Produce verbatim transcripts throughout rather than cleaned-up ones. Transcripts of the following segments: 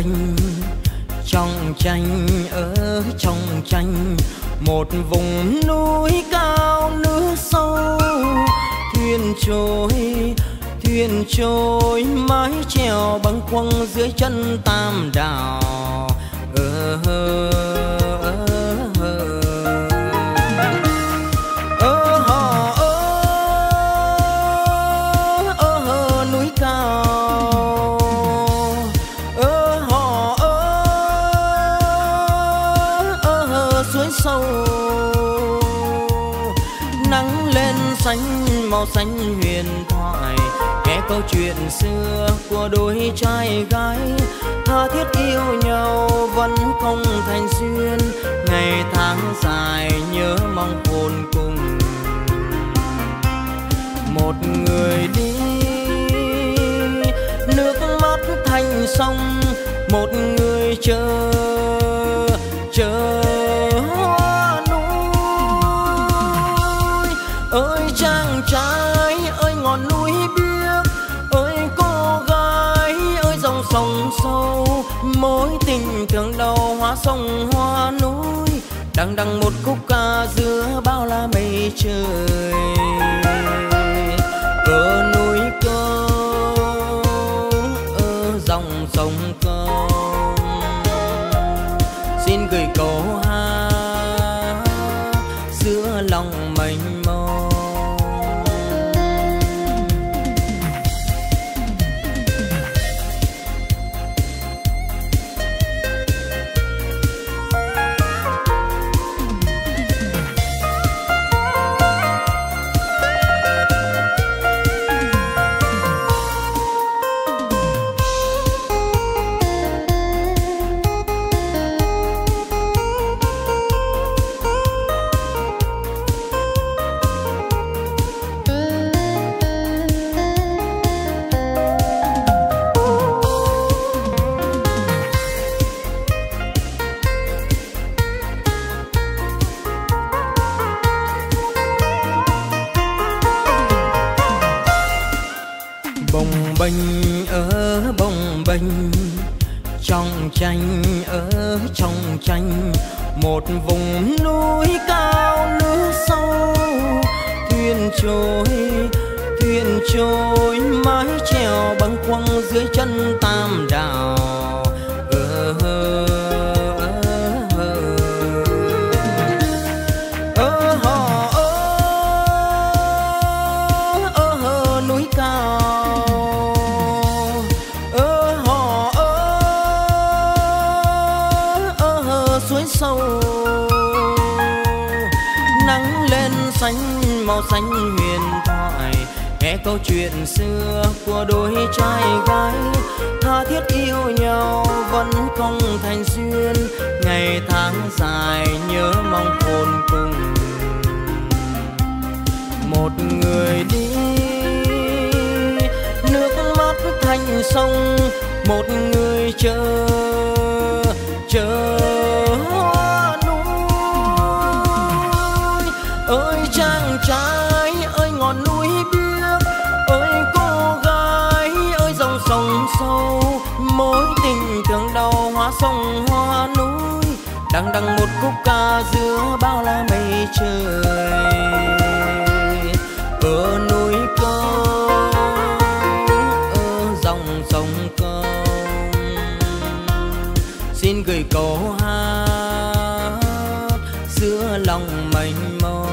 bềnh trong tranh ở trong tranh, một vùng núi cao nước sâu, thuyền trôi thuyền trôi mái chèo bâng khuâng dưới chân Tam Đảo. Ờ, ờ, ờ, ờ. Ơ hò ơ, ơ hờ núi cao, ơ hò ơ, ơ hờ suối sâu. Nắng lên xanh màu xanh huyền thoại, nghe câu chuyện xưa của đôi trai gái tha thiết yêu nhau vẫn không thành duyên. Ngày tháng dài nhớ mong khôn cùng, một người đi nước mắt thành sông, một người chờ chờ hoa núi. Ơi chàng trai ơi ngọn núi biếc, ơi cô gái ơi dòng sông sâu, mối tình thương đầu hóa sông hoa núi, đằng đằng một khúc ca giữa bao la mây trời. Ở núi câu, ở dòng sông câu, xin gửi câu hát giữa lòng mênh mông. Bềnh ở bồng bềnh trong tranh ở trong tranh, một vùng núi cao nước sâu, thuyền trôi thuyền trôi mái chèo bâng khuâng dưới chân Tam Đảo. Ờ, ờ, ờ, hò ơ, ơ hờ núi cao, suối sâu. Nắng lên xanh màu xanh huyền thoại, nghe câu chuyện xưa của đôi trai gái tha thiết yêu nhau vẫn không thành duyên. Ngày tháng dài nhớ mong khôn cùng, một người đi nước mắt thành sông, một người chờ chờ hoa núi. Ơi chàng trai ơi ngọn núi biếc, ơi cô gái ơi dòng sông sâu, mối tình thương đầu hóa sông hoa núi, đằng đằng một khúc ca giữa bao la mây trời. Ở núi câu, ở dòng sông câu, xin gửi câu hát giữa lòng mênh mông.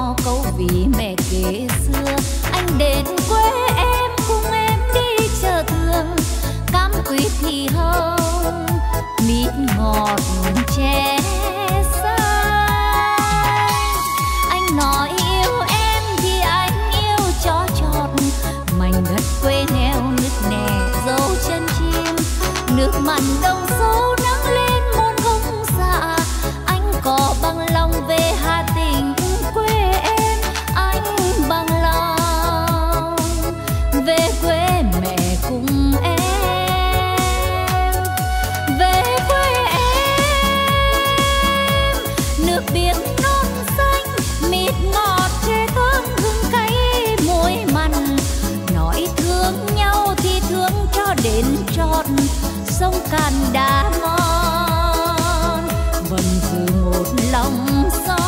hò câu ví mẹ kế xưa. Anh đến quê em cùng em đi chợ thường, cam quýt thì hồng, mít ngọt chè xanh. Anh nói yêu em thì anh yêu cho chót, mảnh đất quê nghèo nứt nẻ dấu chân chim, nước mặn đồng sâu nắng lên muôn gông dạ. Anh có bằng lòng về Hà Tĩnh quê em, anh bằng lòng về quê mẹ cùng em. Về quê em, nước biển non xanh, mít ngọt chè thơm gừng cay muối mặn. Nói thương nhau thì thương cho đến trọn, sông Càn đá ngon vẫn giữ một lòng son.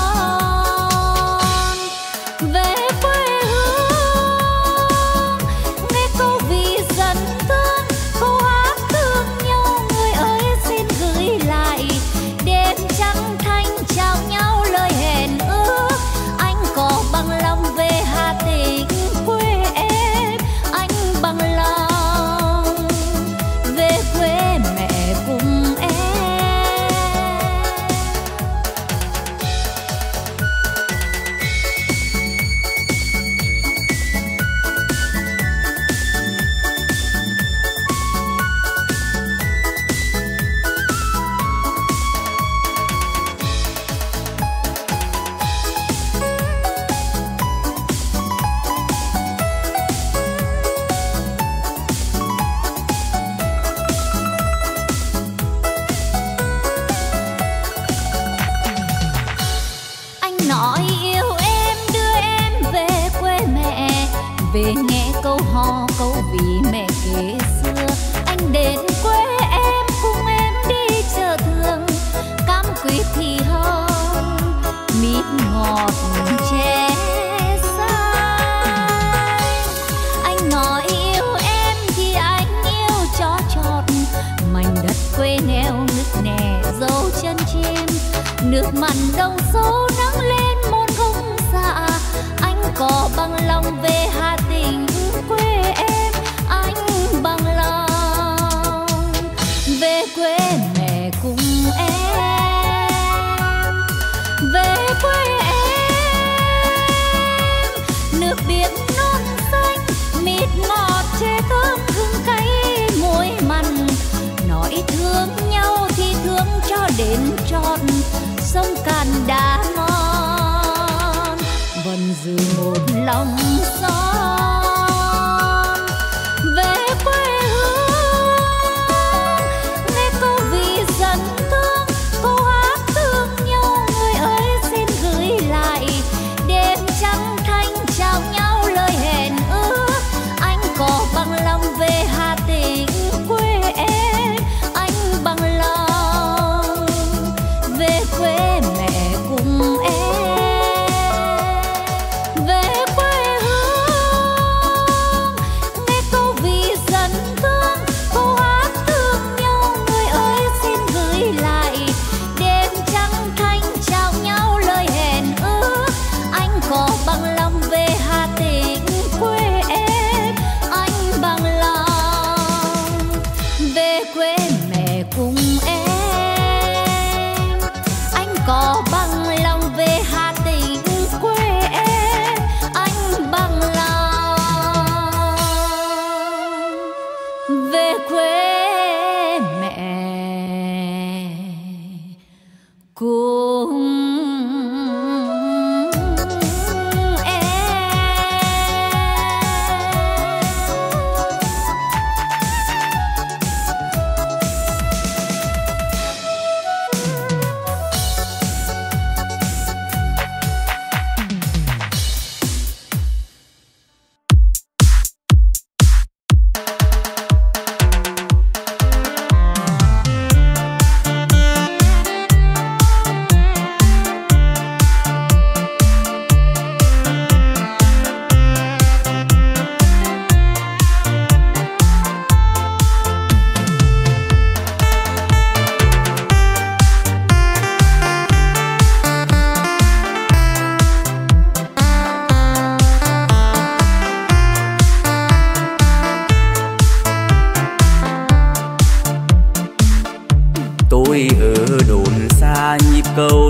Về quê hương nghe câu ví dẫn thương, câu hát thương nhau người ơi xin gửi lại. Đêm trăng thanh chào nhau lời hẹn ước, anh có bằng lòng về Hà Tĩnh quê em, anh bằng lòng về quê mẹ cùng em. Anh nói yêu em đưa em về quê mẹ, về nghe câu hò câu ví mẹ kế xưa. Anh đến quê em cùng em đi chợ thường, cam quýt thì hồng, mít ngọt chè xanh. Anh nói yêu em thì anh yêu cho chót, mảnh đất quê nghèo nứt nẻ dấu chân chim, nước mặn đồng sâu nắng lên muôn gông dạ. Anh có bằng lòng về Hà Tĩnh quê em, anh bằng lòng về quê mẹ cùng em. Về quê em, nước biển non xanh, mít ngọt chè thơm gừng cay muối mặn. Nói thương nhau thì thương cho đến trọn, sông Càn đá ngon vẫn giữ một lòng son. Về quê hương nghe câu ví dẫn thương, câu hát thương nhau người ơi xin gửi lại. Đêm trăng thanh chào nhau lời hẹn ước, anh có bằng lòng về Hà Tĩnh quê em, anh bằng lòng về quê mẹ cùng em. Về quê hương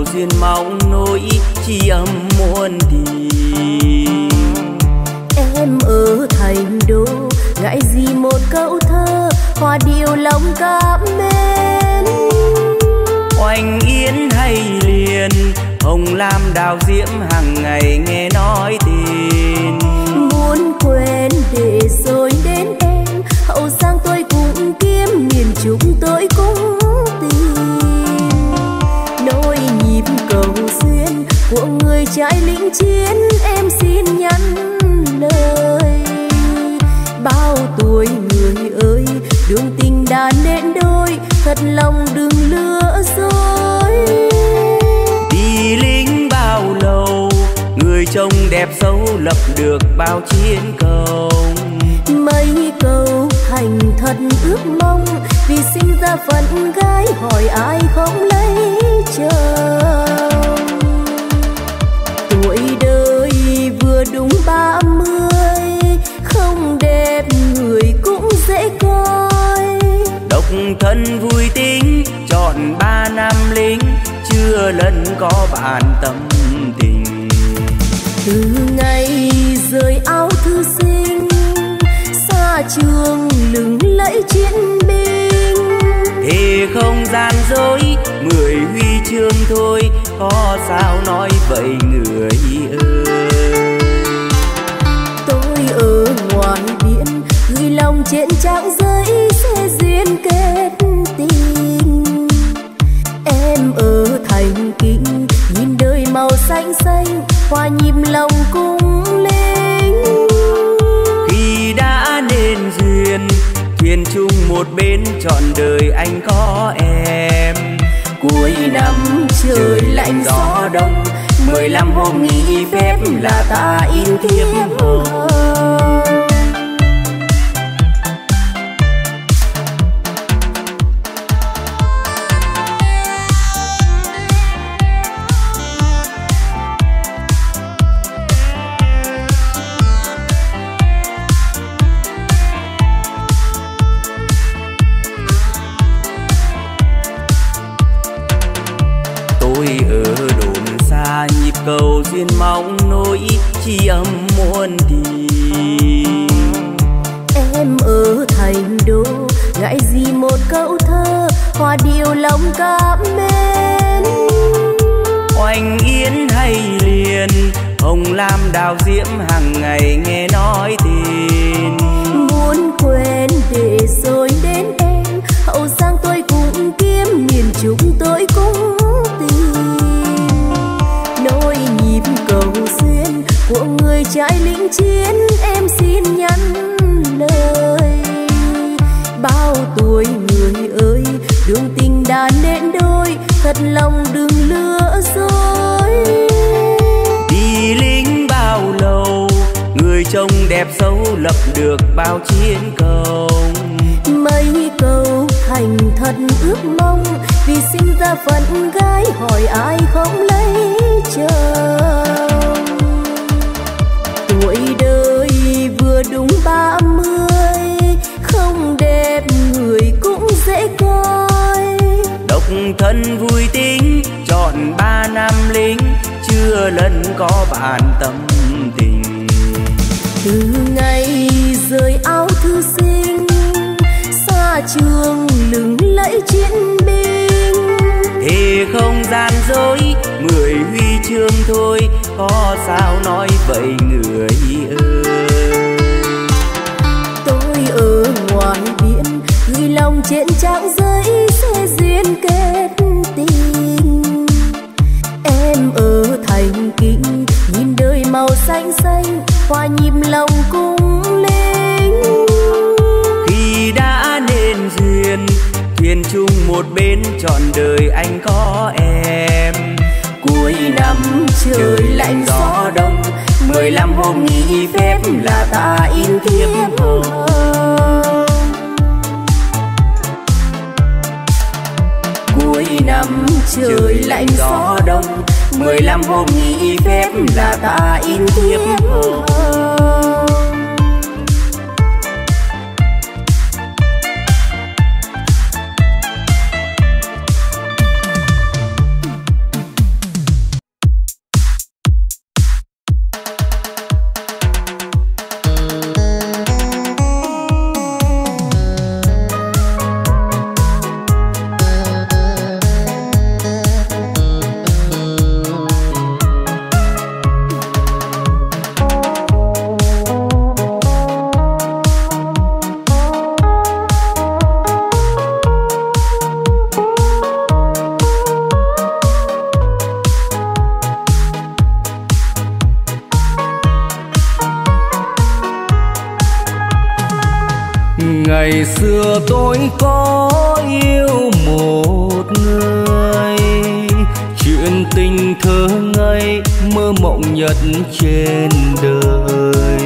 duyên mong nỗi tri âm muôn tình. Em ở thành đô ngại gì một câu thơ hòa điệu lòng cảm mến. Oanh yến hay liền hồng lam đào diễm hàng ngày nghe nói tin. Muốn quên để rồi đến em hậu giang tôi cũng kiếm miền trung tôi cũng tìm. Nỗi nhịp cầu duyên của người trai lính chiến em xin nhắn lời. Bao tuổi người ơi đường tình đã nên đôi thật lòng đừng lừa dối. Đi lính bao lâu người trông đẹp xấu lập được bao chiến công. Mấy câu thành thật ước mong vì sinh ra phận gái hỏi ai không lấy chồng. Tuổi đời vừa đúng ba mươi không đẹp người cũng dễ coi. Độc thân vui tính chọn ba năm lính chưa lần có bạn tâm tình. Từ ngày rời áo thư sinh xa trường lừng lẫy chiến binh. Thì không gian dối mười huy chương thôi có sao nói vậy người ơi. Tôi ở ngoài biển gửi lòng trên trang giấy sẽ duyên kết tình. Em ở thành kinh nhìn đời màu xanh xanh hòa nhịp lòng cung linh. Khi đã nên duyên thuyền chung một bên trọn đời anh có em. Cuối năm trời lạnh gió đông mười lăm hôm nghỉ phép là ta in thiếp hồng. Cầu duyên mong nỗi tri âm muôn tình. Em ở thành đô ngại gì một câu thơ hòa điệu lòng cảm mến. Oanh yến hay liền hồng lam đào diễm hàng ngày nghe nói tin. Muốn quên để rồi đến em hậu giang tôi cũng kiếm miền trung tôi cũng tìm. Nỗi nhịp cầu duyên của người trai lính chiến em xin nhắn lời. Bao tuổi người ơi đường tình đã nên đôi thật lòng đừng lừa dối. Đi lính bao lâu người trông đẹp xấu lập được bao chiến công. Mấy câu thành thật ước mong vì sinh ra phận gái hỏi ai không lấy chồng. Tuổi đời vừa đúng ba mươi không đẹp người cũng dễ coi. Độc thân vui tính chọn ba năm lính chưa lần có bạn tâm tình. Từ ngày rời áo thư sinh xa trường lừng lẫy chiến binh. Thì không gian dối mười huy chương thôi có sao nói vậy người ơi. Tôi ở ngoài biển gửi lòng trên trang giấy sẽ duyên kết tình. Em ở thành kinh nhìn đời màu xanh xanh hòa nhịp lòng cung linh. Khi đã nên duyên thuyền chung một bên trọn đời anh có em. Cuối năm trời lạnh gió đông mười lăm hôm nghỉ phép là ta in thiếp hồng. Cuối năm trời lạnh gió đông mười lăm hôm nghỉ phép là ta in thiếp hồng. Ngày xưa tôi có yêu một người, chuyện tình thơ ngây mơ mộng nhất trên đời.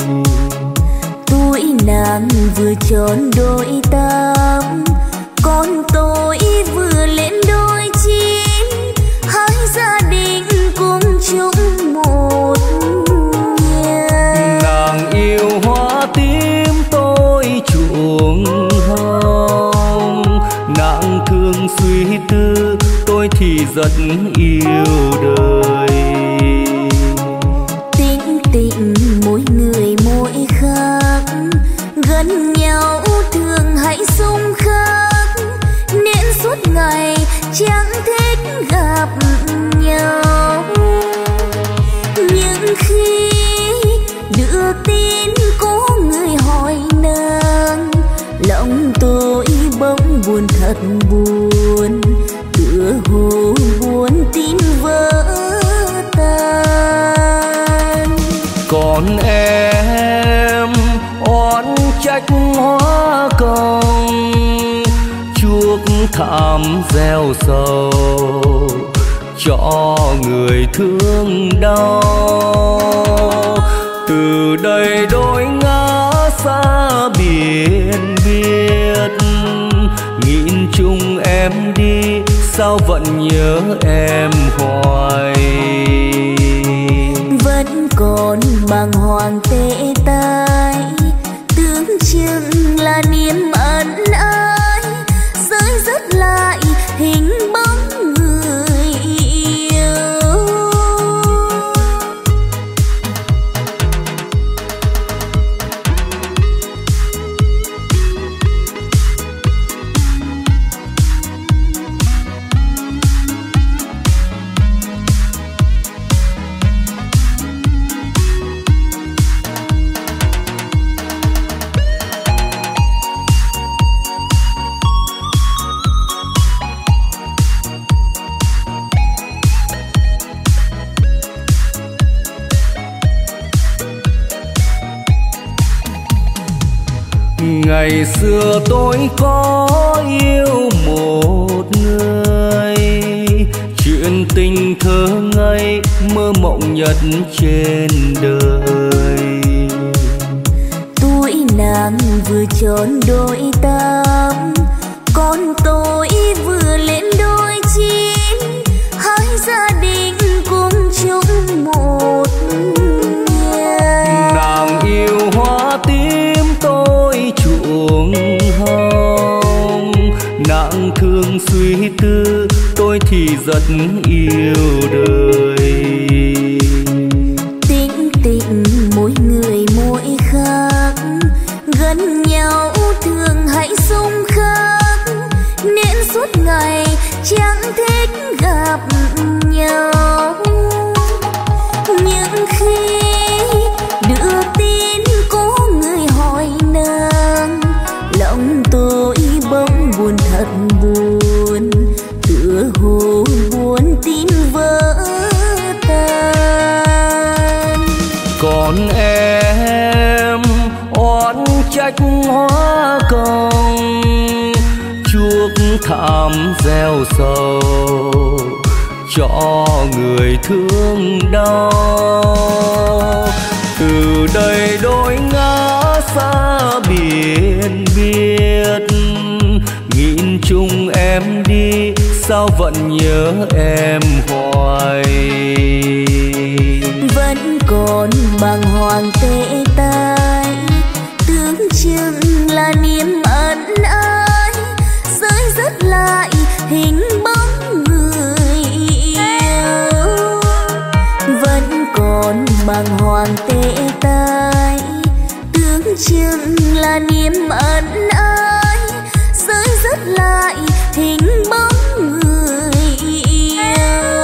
Tuổi nàng vừa tròn đôi tám, con tôi vừa lên đôi chín, hai gia đình cùng chung một nhà. Nàng yêu hoa tím tôi chuộng hồng, nàng thương suy tư tôi thì rất yêu đời. Tính tình mỗi người mỗi khác, gần nhau thường hay xung khắc, nên suốt ngày chẳng thích gặp nhau. Nhưng khi đưa tin có người hỏi nàng, lòng tôi bỗng buồn thật buồn, tựa hồ buồn tin vỡ tan. Còn em oán trách hóa công, chuốc thảm gieo sầu cho người thương đau. Từ đây đôi ngã xa biển biệt, nghìn chung em đi sao vẫn nhớ em hoài. Vẫn còn bàng hoàng tê tái, tưởng chừng là niềm ân ái, rơi rớt lại hình bóng người yêu. Ngày xưa tôi có yêu một người, chuyện tình thơ ngây mơ mộng nhất trên đời. Tuổi nàng vừa tròn đôi tám, con tôi vừa lên đôi chín, hai gia đình cùng chung một nhà. Nàng yêu hoa tím tôi chuộng hồng, nàng thương suy tư tôi thì rất yêu đời. Tính tình mỗi người mỗi khác, gần nhau thường hay xung khắc, nên suốt ngày chẳng thích gặp nhau. Nhưng khi đưa tin có người hỏi nàng, lòng tôi bỗng buồn thật buồn, tựa hồ buồn tin vỡ tan. Còn em oán trách hóa công, chuốc thảm gieo sầu cho người thương đau. Từ đây đôi ngã xa biển biệt, nghìn chung em đi sao vẫn nhớ em hoài. Vẫn còn bàng hoàng tê tái, tưởng chừng là niềm ân ái, rơi rớt lại hình bóng người yêu. Vẫn còn bàng hoàng tê tái, tưởng chừng là niềm ân ái, rơi rớt lại hình bóng người yêu.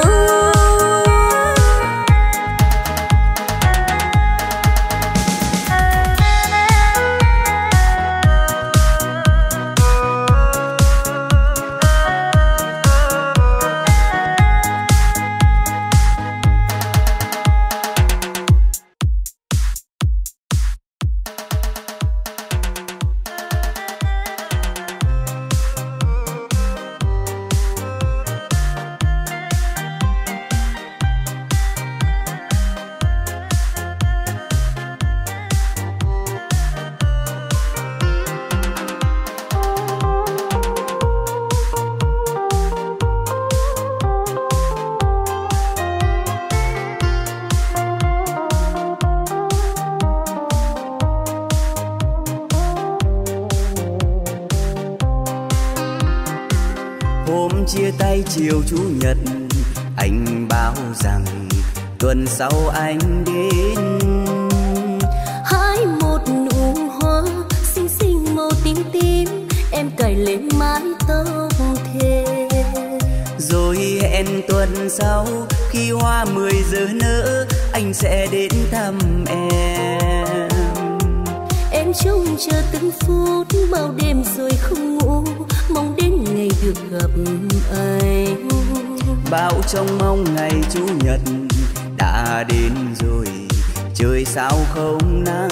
chia tay chiều chủ nhật, anh báo rằng tuần sau anh đến. Hái một nụ hoa xinh xinh màu tím tím, em cài lên mái tóc thề. Rồi hẹn tuần sau khi hoa mười giờ nở, anh sẽ đến thăm em. Em trông chờ từng phút bao đêm rồi không ngủ, mong đến ngày được gặp anh. Bao trông mong ngày chủ nhật đã đến rồi, trời sao không nắng.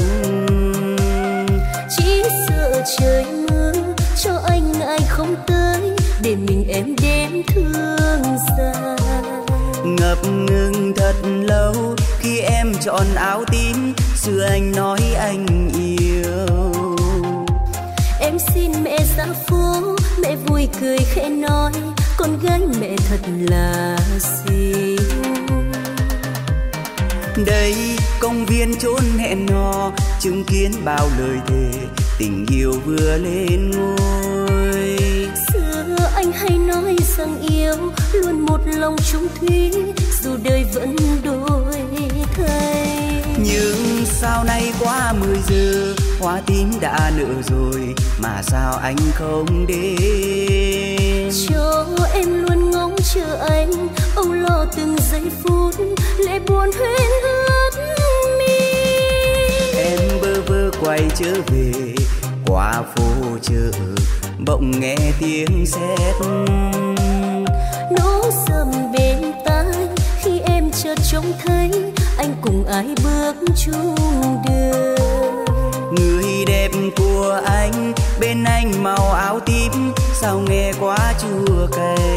Chỉ sợ trời mưa cho anh ngại không tới, để mình em đến thương xa. Ngập ngừng thật lâu khi em chọn áo tím, xưa anh nói anh yêu. Em xin mẹ ra phố, mẹ vui cười khẽ nói, con gái mẹ thật là xinh. Đây công viên chốn hẹn hò, chứng kiến bao lời thề, tình yêu vừa lên ngôi. Xưa anh hay nói rằng yêu luôn một lòng chung thủy, dù đời vẫn đổi thay. Nhưng sao nay qua mười giờ, hoa tím đã nở rồi, mà sao anh không đến? Cho em luôn ngóng chờ anh, âu lo từng giây phút, lệ buồn huyễn ướt mi. Em bơ vơ quay trở về qua phố chợ, bỗng nghe tiếng sét nổ sầm bên tai, khi em chợt trông thấy anh cùng ai bước chung đường. Người đẹp của anh bên anh màu áo tím, sao nghe quá chua cay.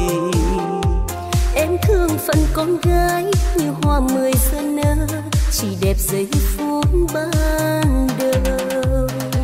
Em thương phận con gái như hoa mười giờ nở, chỉ đẹp giây phút ban đầu.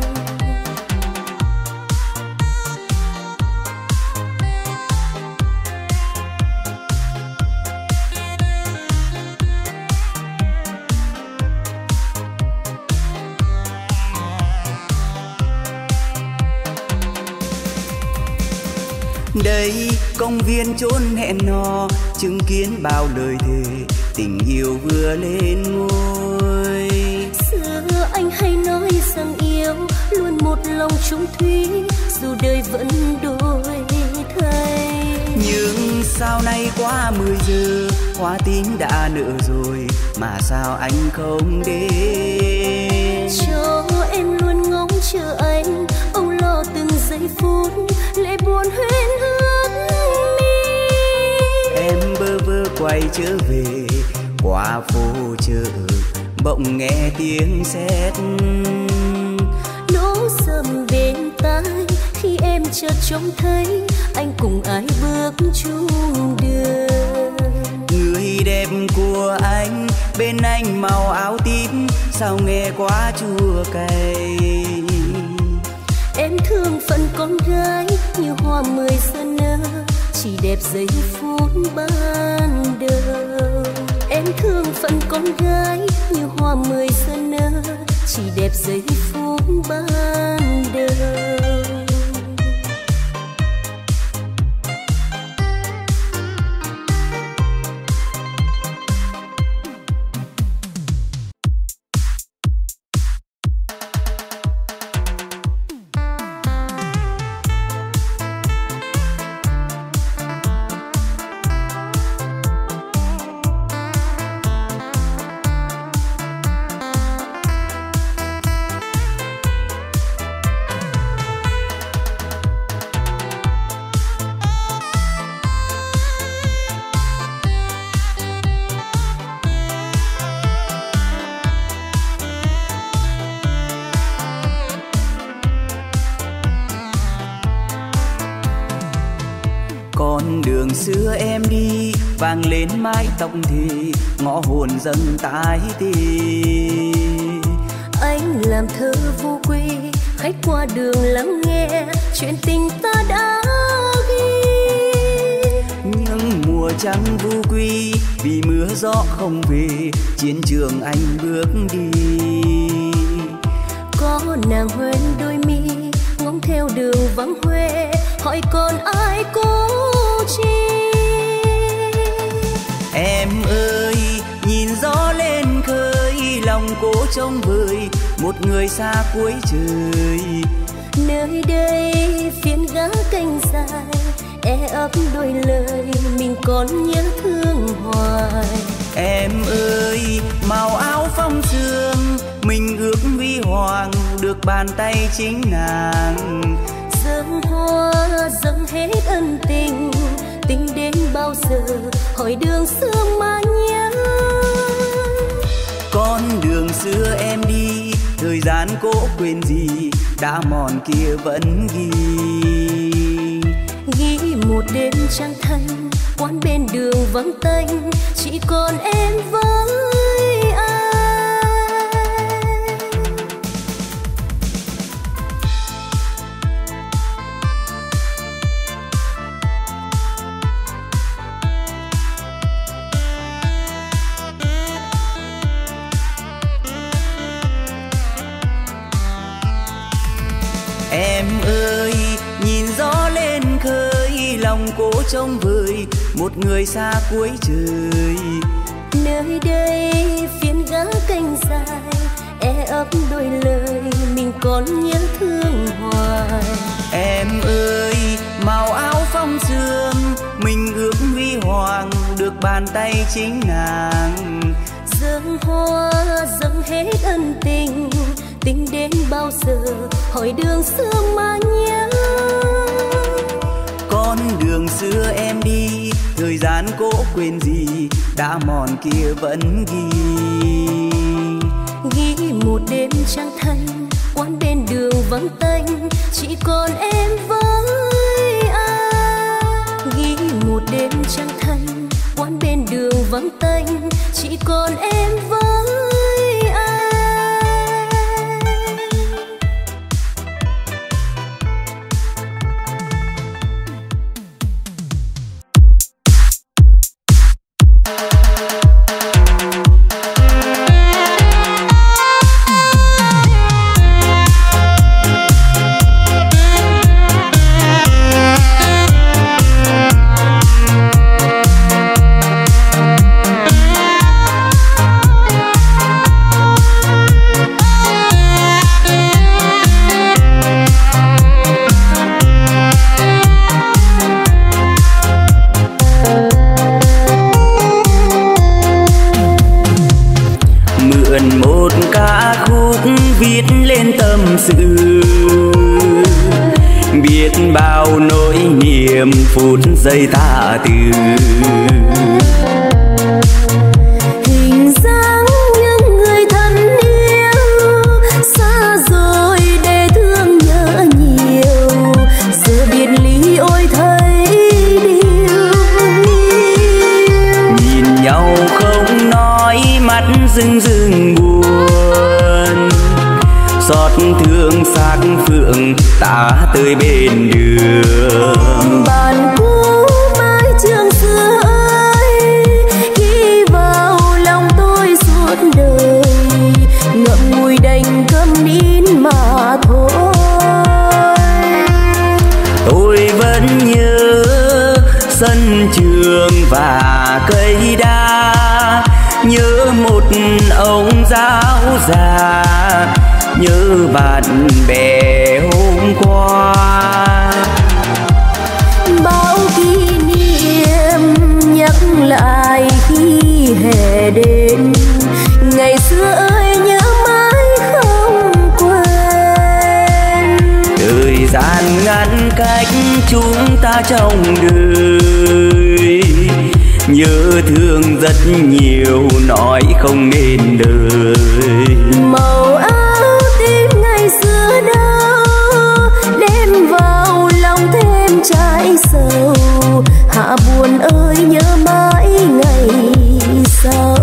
Đây công viên chốn hẹn hò, chứng kiến bao lời thề, tình yêu vừa lên ngôi. Xưa anh hay nói rằng yêu luôn một lòng chung thủy, dù đời vẫn đổi thay. Nhưng sao nay qua mười giờ, hoa tím đã nở rồi, mà sao anh không đến? Cho em luôn ngóng chờ anh, âu lo từng giây phút, lệ buồn huyễn ướt mi. Em bơ vơ quay trở về qua phố chợ, bỗng nghe tiếng sét nổ sầm bên tai, khi em chợt trông thấy anh cùng ai bước chung đường. Người đẹp của anh bên anh màu áo tím, sao nghe quá chua cay. Em thương phận con gái như hoa mười giờ nở, chỉ đẹp giây phút ban đầu. Em thương phận con gái như hoa mười giờ nở, chỉ đẹp giây phút ban đầu. Con đường xưa em đi vang lên mái tóc thì ngõ hồn dâng tái tì. Anh làm thơ vô quy, khách qua đường lắng nghe chuyện tình ta đã ghi. Nhưng mùa trăng vô quy vì mưa gió không về, chiến trường anh bước đi. Có nàng hoen đôi mi ngóng theo đường vắng hoe, hỏi còn ai cố chi. Em ơi nhìn gió lên khơi, lòng cố trông vời một người xa cuối trời. Nơi đây phiến gác cành dài, e ấp đôi lời mình còn nhớ thương hoài. Em ơi màu áo phong sương, mình ước huy hoàng được bàn tay chính nàng. Dâng hoa dâng hết ân tình, tình đến bao giờ hỏi đường xưa mà nhớ. Con đường xưa em đi, thời gian cố quên gì, đã mòn kia vẫn ghi. Ghi một đêm trăng thanh, quán bên đường vắng tanh, chỉ còn em với ai. Em ơi nhìn gió lên khơi, lòng cố trông vời một người xa cuối trời. Nơi đây phiến gác cành dài, e ấp đôi lời mình còn nhớ thương hoài. Em ơi màu áo phong sương, mình ước huy hoàng được bàn tay chính nàng. Dâng hoa dâng hết ân tình, tình đến bao giờ hỏi đường xưa mà nhớ. Con đường xưa em đi, thời gian cố quên gì, đã mòn kia vẫn ghi. Ghi một đêm trăng thanh, quán bên đường vắng tanh, chỉ còn em với ai. Ghi một đêm trăng thanh, quán bên đường vắng tanh, chỉ còn em với ai. Viết lên tâm sự, biết bao nỗi niềm phút giây tha từ. Hình dáng những người thân yêu, xa rồi để thương nhớ nhiều. Giờ biệt ly ôi thấy điều yêu. Nhìn nhau không nói, mắt rưng rưng buồn. Xót thương xác phượng ta tới bên đường. Bạn cũ mái trường xưa ơi, ghi vào lòng tôi suốt đời. Ngậm ngùi đành câm nín mà thôi. Tôi vẫn nhớ sân trường và cây đa, nhớ một ông giáo già, nhớ bạn bè hôm qua. Bao kỷ niệm nhắc lại khi hè đến, ngày xưa ơi nhớ mãi không quên. Thời gian ngăn cách chúng ta trong đời, nhớ thương rất nhiều nói không nên lời. Màu áo tím ngày xưa đâu, đem vào lòng thêm trái sầu. Hạ buồn ơi nhớ mãi ngày sau.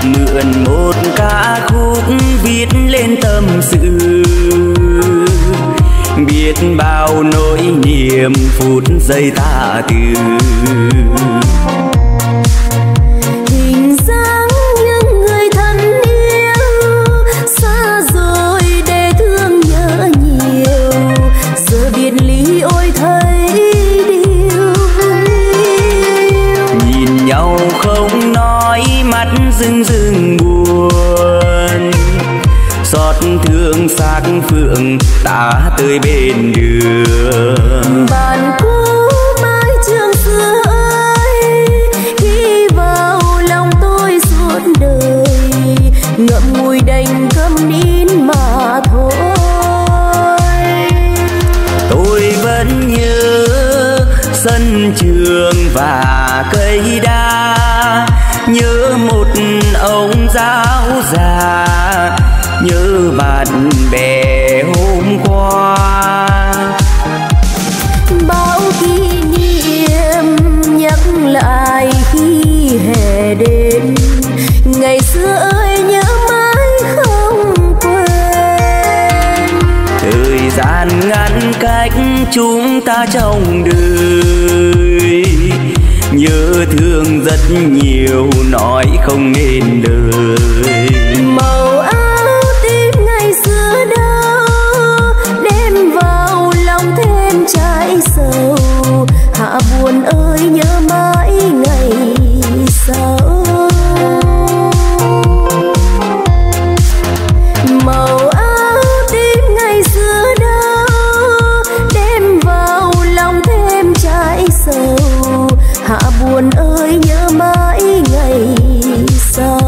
mượn một ca khúc viết lên tâm sự, biết bao nỗi niềm phút giây ta từ. Hình dáng những người thân yêu xa rồi để thương nhớ nhiều, giờ biệt ly ôi thấy điều. Nhìn nhau không nói mắt rưng rưng buồn, xót thương xác phượng ta tới bên đường. Bạn cũ mái trường xưa ơi, ghi vào lòng tôi suốt đời, ngậm ngùi đành câm nín mà thôi. Tôi vẫn nhớ sân trường và cây đa, nhớ một ông giáo già, nhớ bạn bè hôm qua. Bao kỷ niệm nhắc lại khi hè đến, ngày xưa ơi nhớ mãi không quên. Thời gian ngăn cách chúng ta trong đời, nhớ thương rất nhiều nói không nên lời. Màu áo tím ngày xưa đâu, đêm vào lòng thêm trái sầu. Hạ buồn ơi nhớ mãi ngày sau. Màu áo tím ngày xưa đâu, đêm vào lòng thêm trái sầu. Hạ buồn ơi nhớ mãi ngày sau.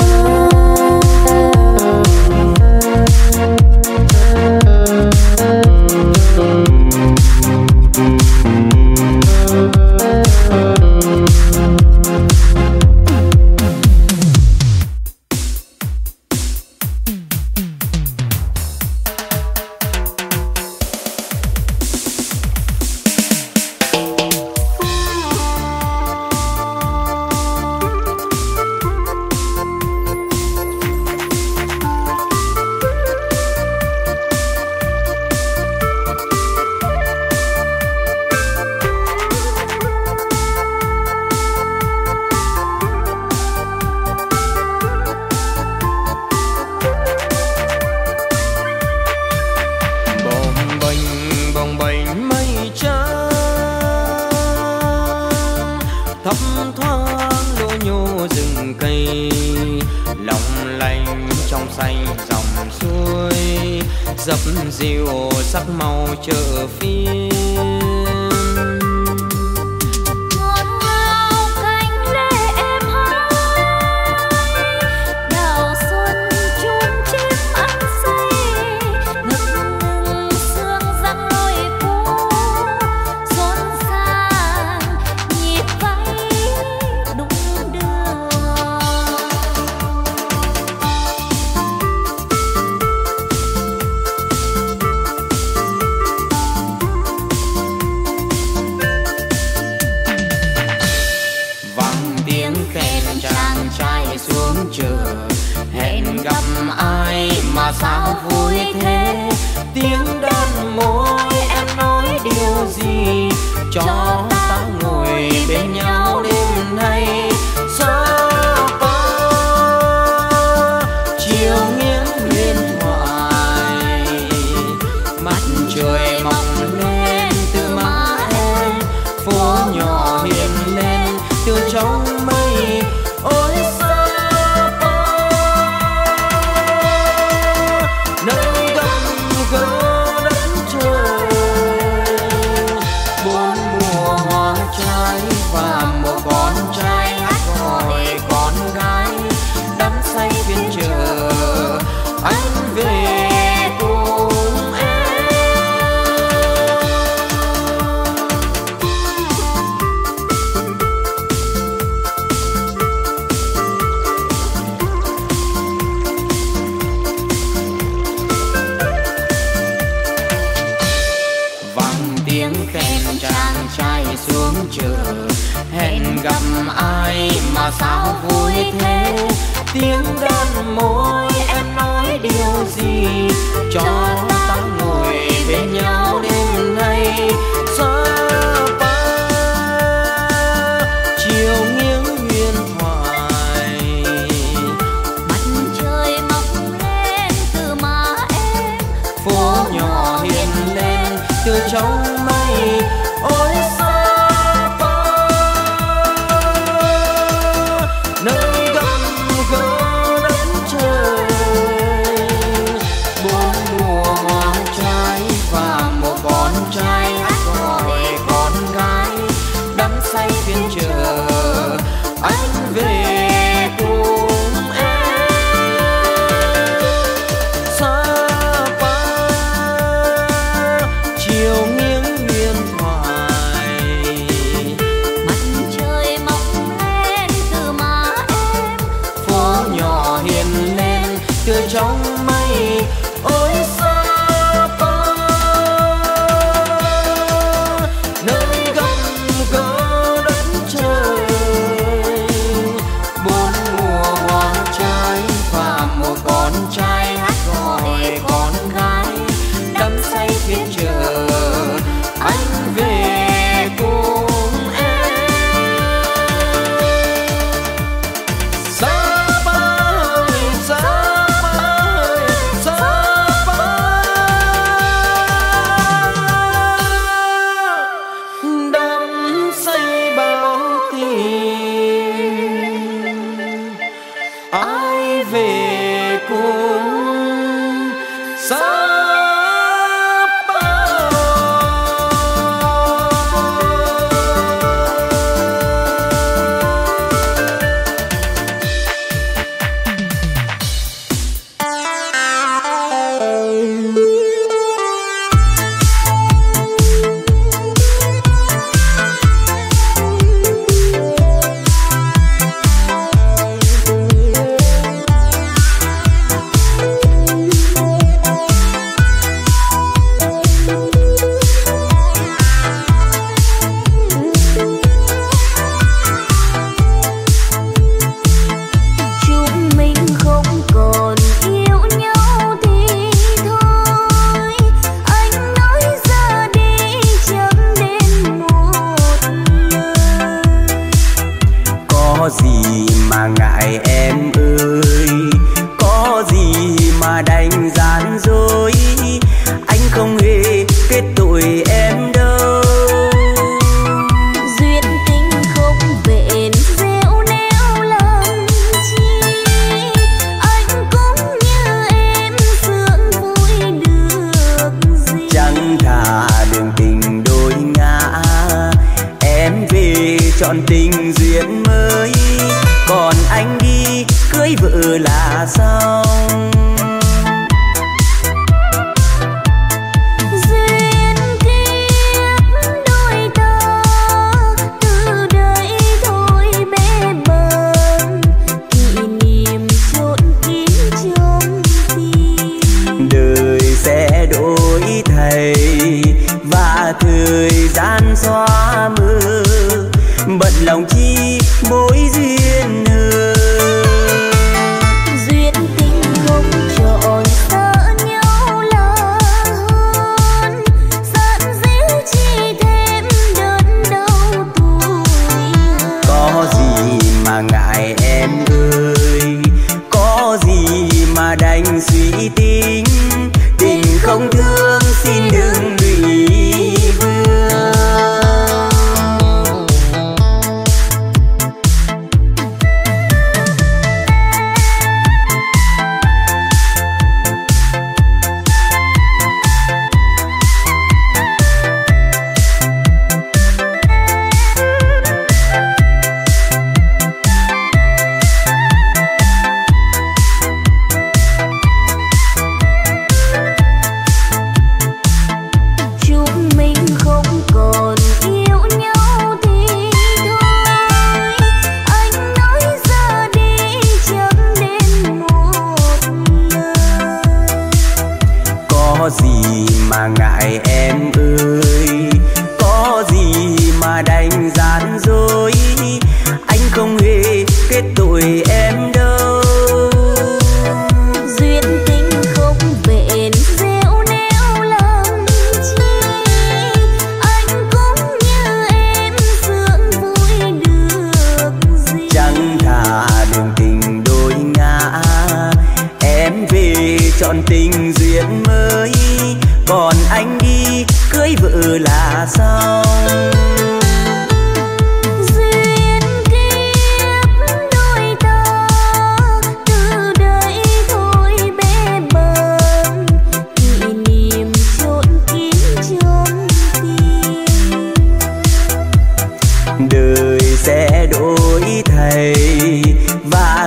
dập dìu sắc màu chợ phiên. Sao vui thế tiếng đàn môi em nói điều gì cho ta ngồi bên nhau đêm nay. Sao có chiều nghiêng huyền thoại mặt trời mọc lên từ má em, phố nhỏ hiện lên từ trong mây. Ôi hãy vui thế. Tiếng đàn môi em nói điều gì cho ta ngồi bên nhau đêm nay. Sapa chiều nghiêng huyền thoại, mặt trời mọc lên từ má em, phố nhỏ hiện lên từ trong mây. Ôi Sapa nơi gầm gỡ đất trời, bốn mùa hoa trái và một con trai hát gọi con gái đắm say phiên chờ anh về cùng em. Sapa chiều nghiêng huyền thoại, mặt trời mọc lên từ má em, phố nhỏ hiện lên từ trong mây. Ôi Sapa nơi gầm gỡ đất trời, bốn mùa hoa trái và một con trai hát gọi con gái đắm say phiên chờ anh về cùng em. Sapa ơi, Sapa ơi, Sapa đắm say bao tình ai về cùng Sapa. chúng mình không còn yêu nhau thì thôi, anh nói ra đi chẳng đến một lời. Có gì mà ngại em ơi, có gì mà đành gian dối, anh không hề kết tội em đâu. Duyên tình không bền dẻo néo làm chi, anh cũng như em sướng vui được gì. Chẳng thà đường tình đôi ngã, em về chọn tình duyên mới, còn anh đi cưới vợ là xong. Duyên kiếp đôi ta từ đây thôi bế bần, kỷ niệm chôn kín trong tim. Đời sẽ đổi thay và thời gian xóa mờ, bận lòng chi mối duyên hờ. Duyên tình không chọn xa nhau là hơn, giận díu chỉ thêm đớn đau tuổi. Có gì mà ngại em ơi, có gì mà đành suy tính, tình không thương xin đừng lụy vương.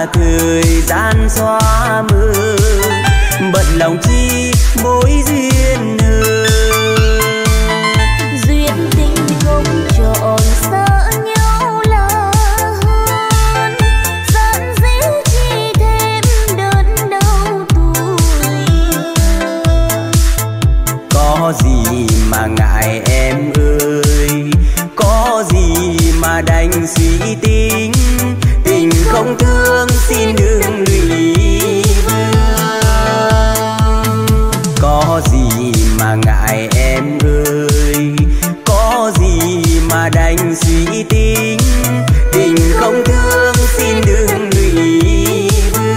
thời gian xóa mơ, bận lòng chi mối duyên nợ. Duyên tình không trọn xa nhau là hơn, gian díu chi thêm đớn đau tuổi. Có gì mà ngại em ơi, có gì mà đành suy tính, tình không thương xin đừng lụy vương. Có gì mà ngại em ơi, có gì mà đành suy tính, tình không thương xin đừng lụy vương.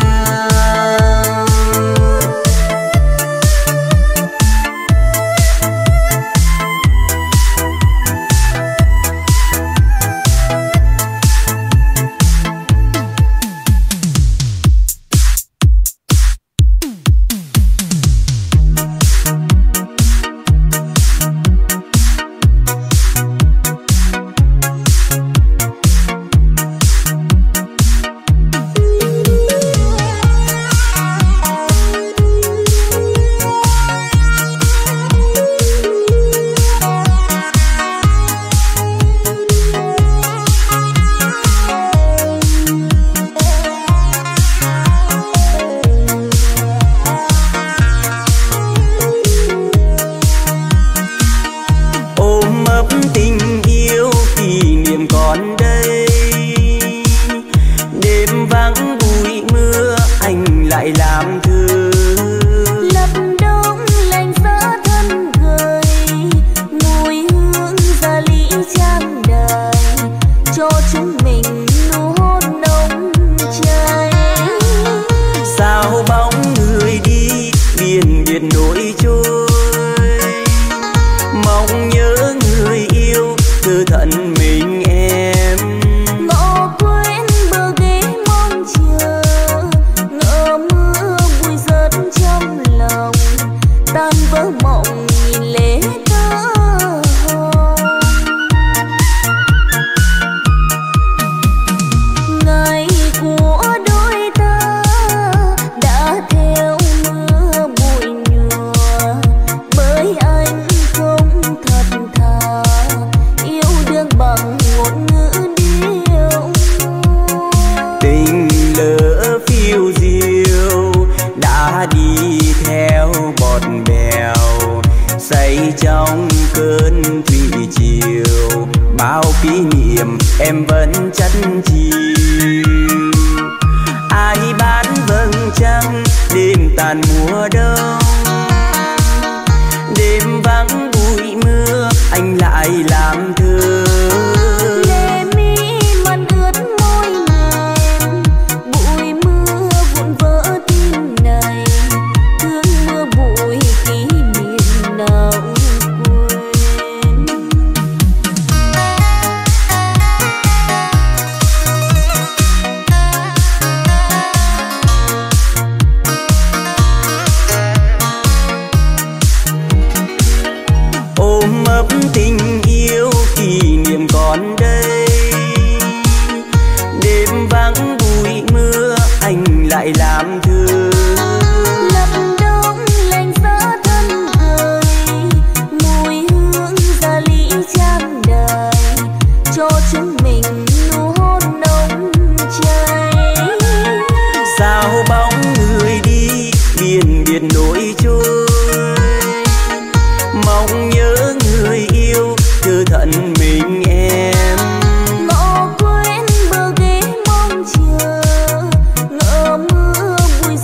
Ngõ quên bờ ghế mong chờ, ngỡ mưa bụi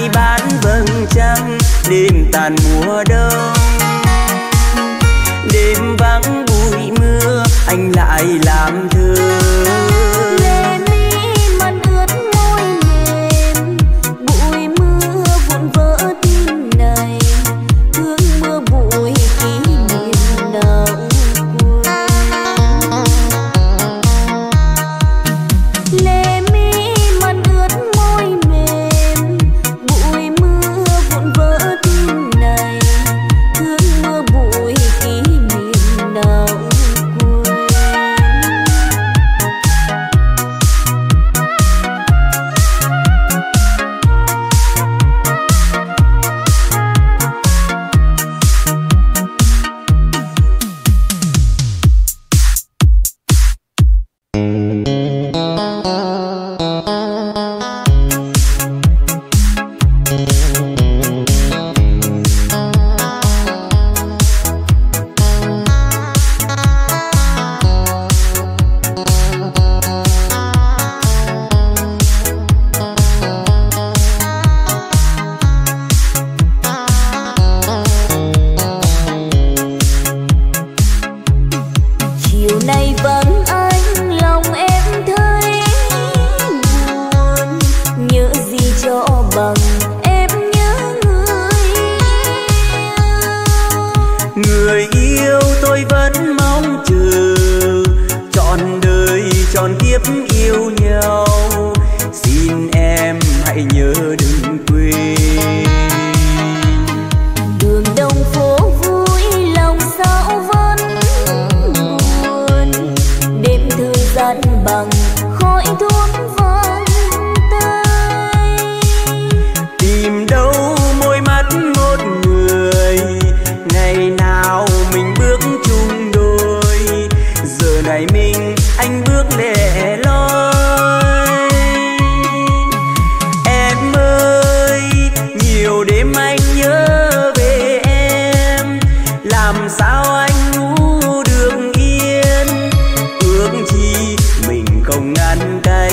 bán vầng trăng đêm tàn mùa đông. Đêm vắng bụi mưa anh lại làm thơ. Lệ mi mặn ướt môi mềm, bụi mưa vụn vỡ tim này, thương mưa bụi kỷ niệm nào quên. Lệ mi mặn ướt môi mềm, bụi mưa vụn vỡ tim này, thương mưa bụi kỷ niệm nào quên. Chiều nay vắng anh lòng em thấy buồn, nhớ gì cho bằng em nhớ người yêu. Người yêu tôi vẫn mong chờ, trọn đời trọn kiếp yêu nhau. Xin em hãy nhớ đừng quên. Đường đông phố vui lòng sao vẫn buồn, đêm thời gian bằng khói thuốc vang tay. Tìm đâu môi mắt một người, ngày nào mình bước chung đôi. Giờ này mình anh bước lẻ loi. Em ơi, nhiều đêm anh nhớ về em, làm sao anh ngủ được yên. Ước chi mình không ngăn cách.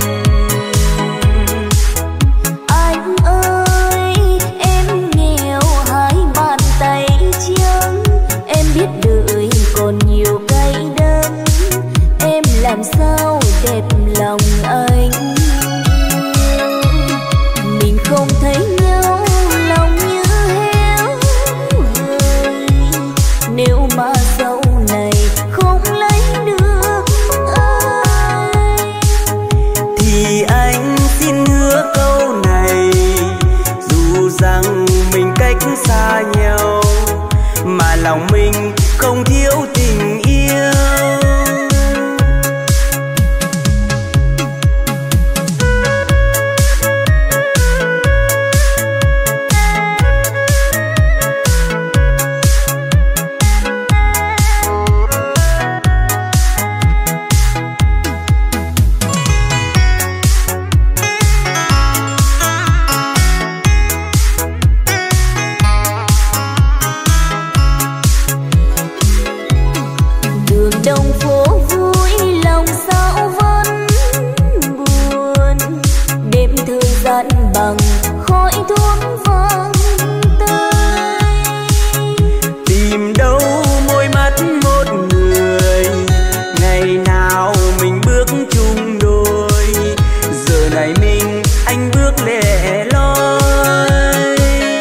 Anh ơi, em nghèo hai bàn tay trắng, em biết đời còn nhiều cay đắng, em làm sao đẹp lòng anh. Mình không thấy nhau lòng như héo hời, nếu mà sau này không lấy được ai, Thì anh xin hứa câu này, dù rằng mình cách xa nhau, mà lòng mình không thiếu tình yêu. Đường đông phố vui lòng sao vẫn buồn, đêm thời gian bằng khói thuốc vang tay. Tìm đâu môi mắt một người, ngày nào mình bước chung đôi. Giờ này mình anh bước lẻ loi.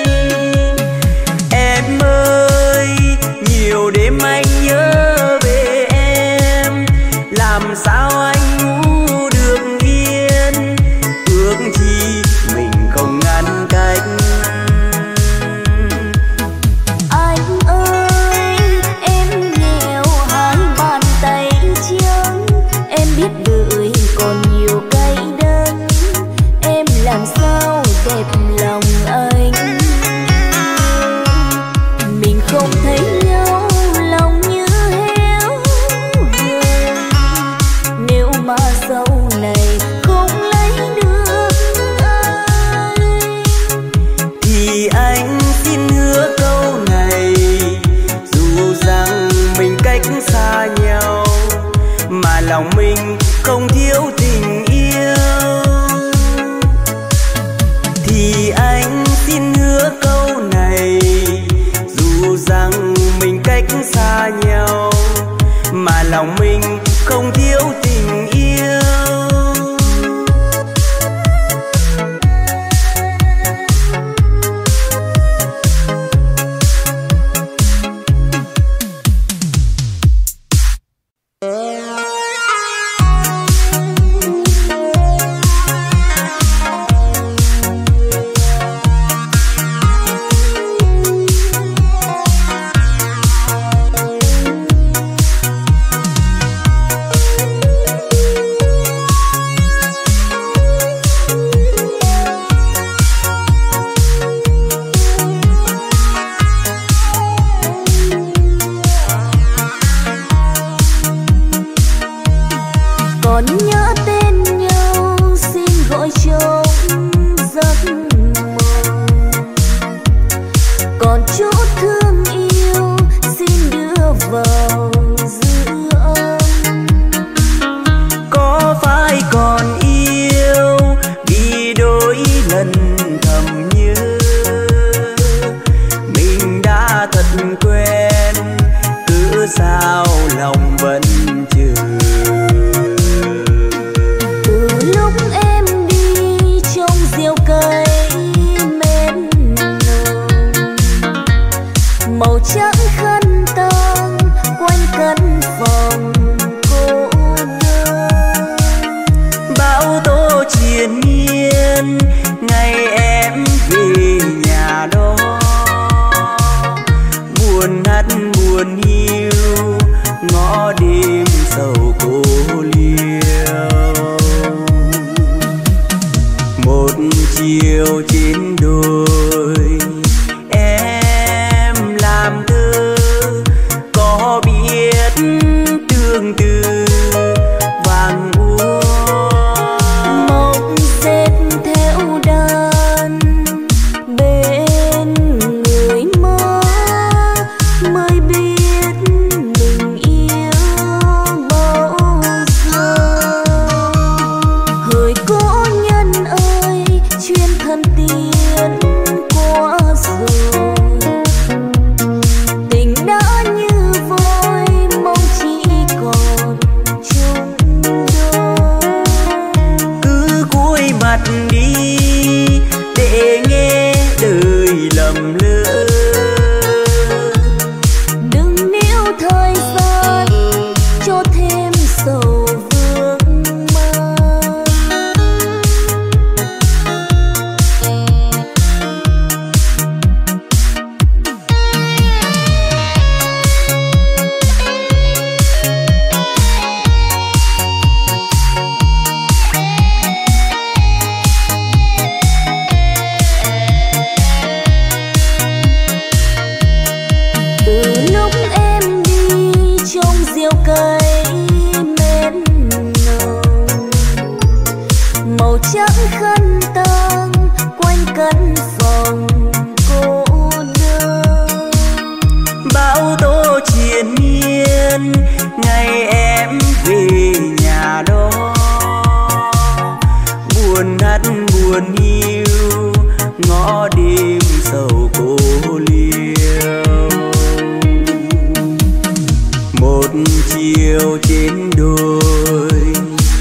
Em ơi, nhiều đêm anh nhớ về em, làm sao anh ngủ được yên. Ước chi mình không ngăn cách. đồi. Em làm thơ có biết tương tư vàng úa, mộng dệt theo đàn bên người mơ mới biết mình yêu bao giờ. Hỡi cố nhân ơi, chuyên thân tiến qua rồi, tình đã như vơi mong chỉ còn chung đôi. cứ cúi mặt đi để nghe đời lầm lỡ. Đừng níu thời gian cho thêm sầu vương man. Từ lúc em đi trong diều cây mến nồng, màu trắng khăn tang quanh căn phòng cô đơn. Bão tố triền miên ngày em về nhà đó, buồn hắt buồn hiu ngõ đêm sầu cô liêu. Một chiều trên đồi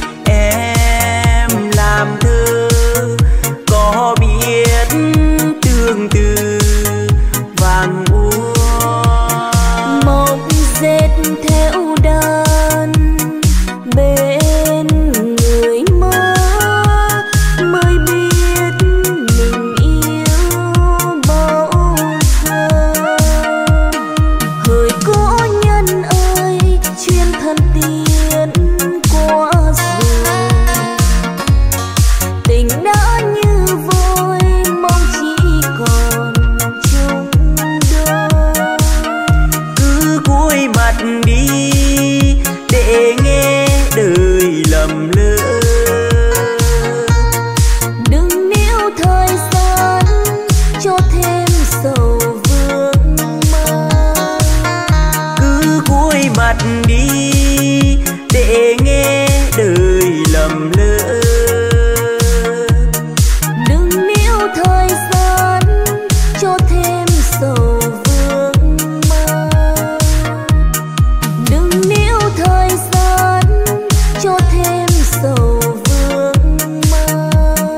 em làm thơ có biết tương tư vàng úa, Mộng dệt theo đàn bên người mơ mới biết mình yêu bao giờ. Hỡi cố nhân ơi, chuyên thân tiến qua rồi, tình đã như vơi mong chỉ còn chung đôi. cứ cúi mặt đi để nghe đời lầm lỡ. Đừng níu thời gian cho thêm sầu vương man. cứ cúi mặt đi để nghe đời lầm lỡ. Đừng níu thời gian cho thêm sầu vương man. Đừng níu thời gian cho thêm sầu vương man.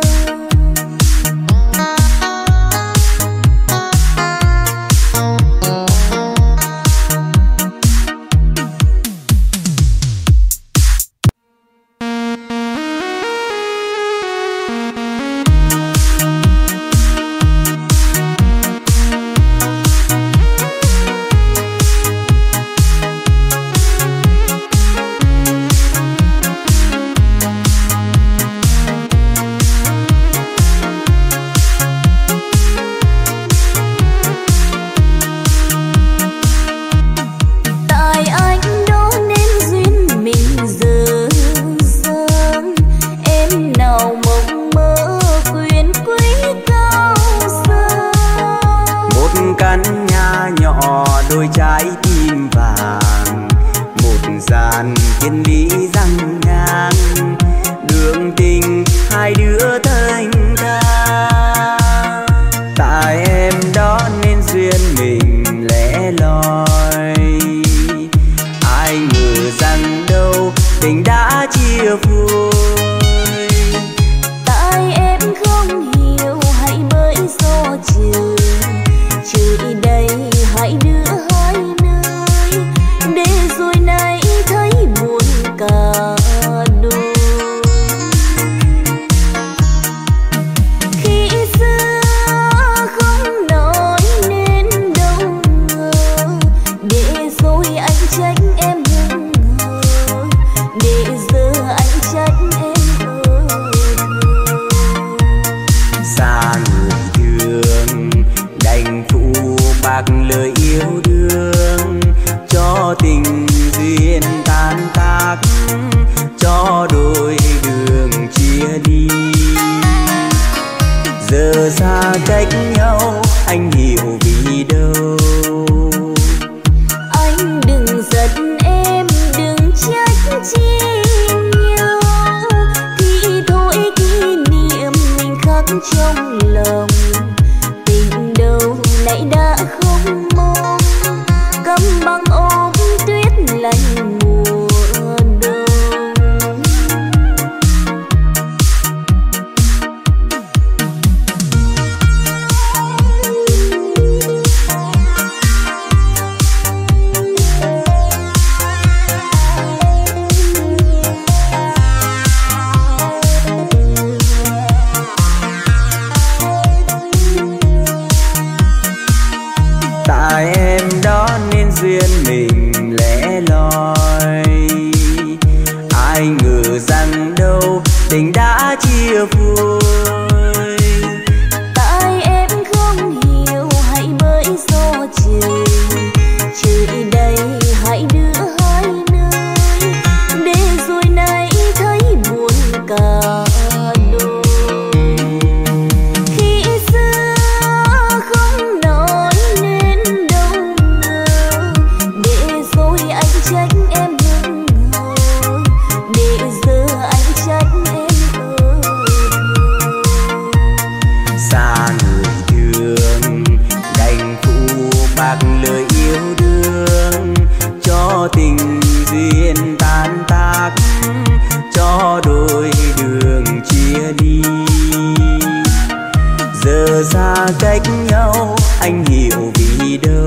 cách nhau, anh hiểu vì đâu.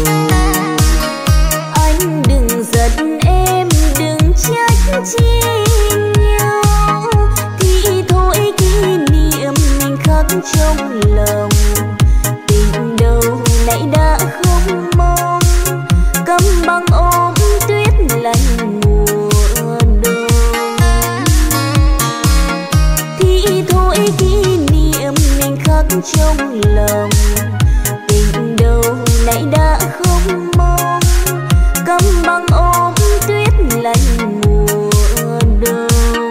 Anh đừng giận em, đừng trách chi nhau, thì thôi kỷ niệm mình khắc trong lòng. Tình đâu nãy đã không mong, câm băng ôm tuyết lạnh mùa đông. Thì thôi kỷ niệm mình khắc trong lòng. Tình đâu nãy đã không mong, câm băng ôm tuyết lạnh mùa đông.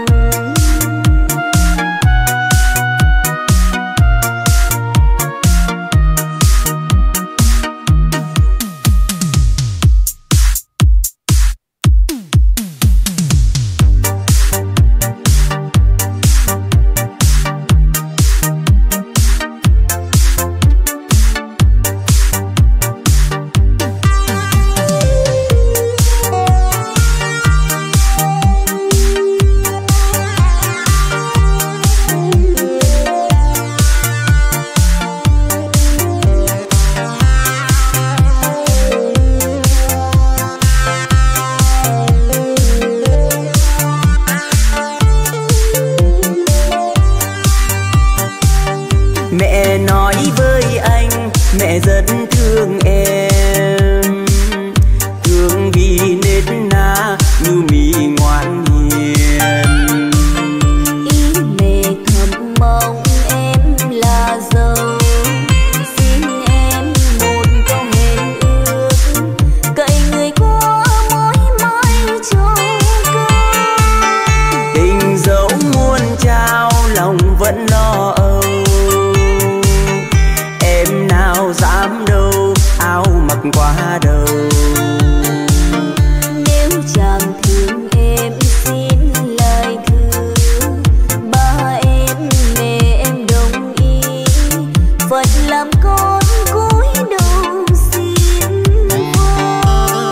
Mẹ nói với anh, mẹ rất thương em, thương vì nết na như mì ngoan hiền. Ý mẹ thầm mong em là dâu, xin em một câu hẹn ước, cậy người qua mối mai cho con. Tình dẫu muôn trao lòng vẫn lo âu, em nào dám đâu áo mặc quá đầu. Nếu chàng thương em xin lời thư, ba em mẹ em đồng ý, Phật làm con cúi đầu xin vâng.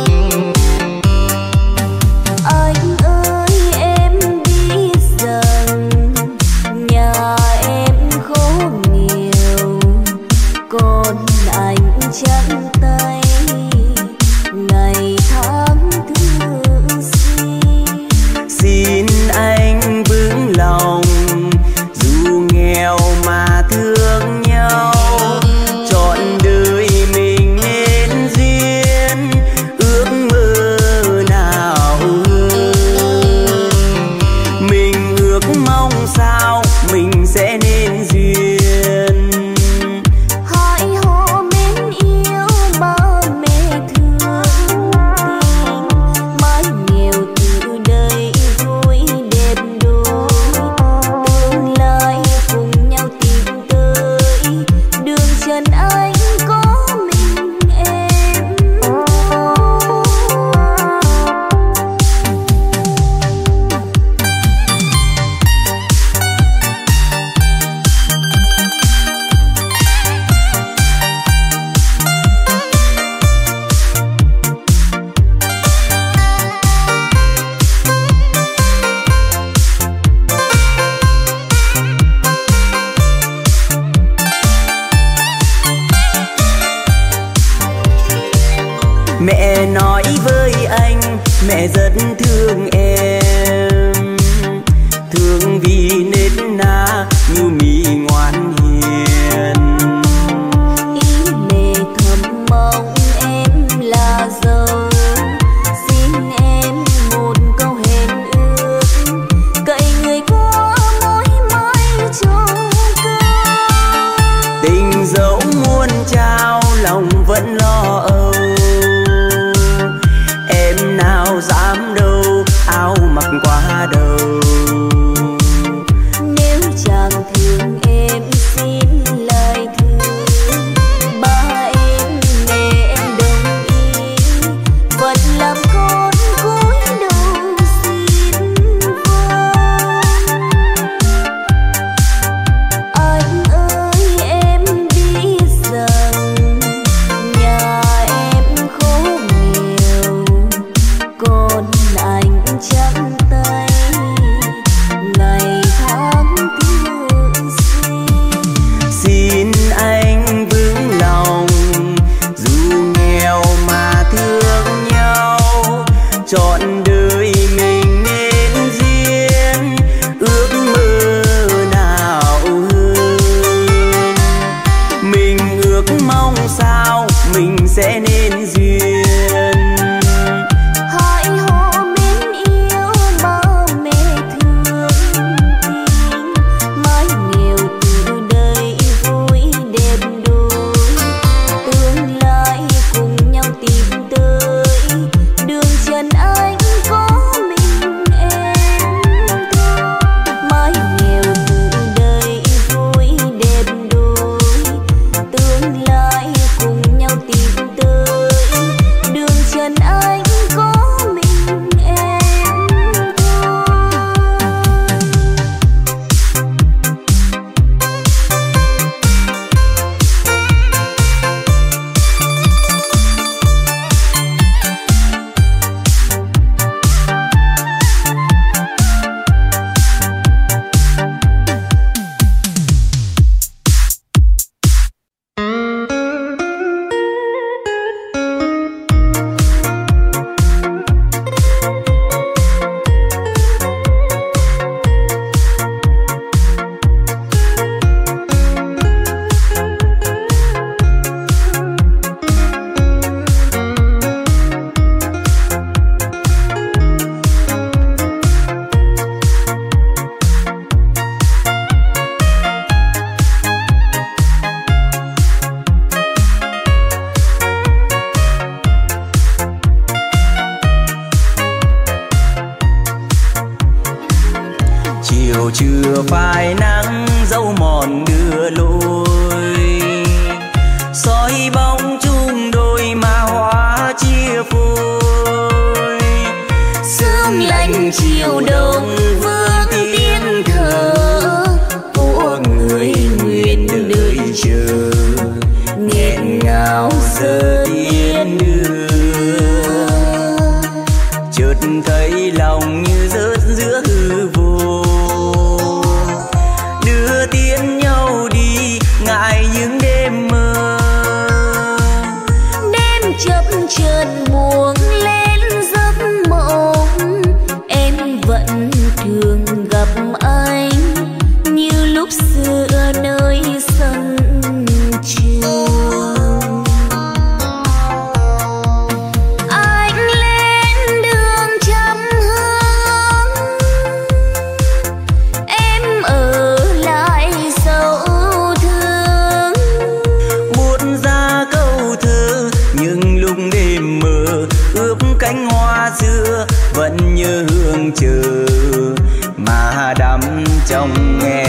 Anh ơi em biết rằng nhà em khổ nghèo, còn anh trắng tay ngày tháng thương xin. Xin anh vững lòng, dù nghèo mà thương nhau, chọn đời mình nên duyên, ước mơ nào hơn. Mình ước mong sao mình sẽ nên duyên. Hai họ mến yêu ba mẹ thương tình, mái nghèo từ đây vui đẹp đôi, tương lai cùng nhau tìm tới, đường trần anh có mình em thôi. Mẹ nói với anh, mẹ rất thương em, thương vì nết na như mì ngoan hiền. Ý mẹ thầm mong em là dâu, xin em một câu hẹn ước, cậy người qua mối mai cho con. Tình dẫu muôn trao lòng vẫn lo âu, em nào dám đâu áo mặc quá đầu. Nếu chàng thương em xin lời thư, ba em mẹ em đồng ý, Phật làm con cúi đầu xin vâng. Anh ơi em biết rằng nhà em khổ nghèo, còn anh trắng tay ước mong sao mình sẽ nên duyên. Hỏi họ mến yêu ba mẹ thương tình, mái nghèo từ đây vui đẹp đôi, tương lai cùng nhau tìm tới đường trần anh có mình em thôi. Mái nghèo từ đây vui đẹp đôi, tương lai cùng nhau tìm tới đường trần anh có mình em thôi. Chiều chưa phai nắng dấu mòn đưa lối, soi bóng chung đôi mà hoa chia phôi. Sương lạnh chiều đông vương tiếng thở Của người nguyện đợi chờ, nghẹn ngào giờ tiến đưa. Chợt thấy lòng như rớt giữa hư vô, đưa tiến nhau đi ngại những đêm mơ. đêm chập chờn buông lên giấc mộng, em vẫn thường gặp anh như lúc xưa nơi sân trường. Anh lên đường trăm hướng, em ở lại sầu thương. Buốt ra câu thơ nhưng lúc đêm mơ, ướp cánh hoa xưa vẫn nhớ hương chờ mà đắm trong nghe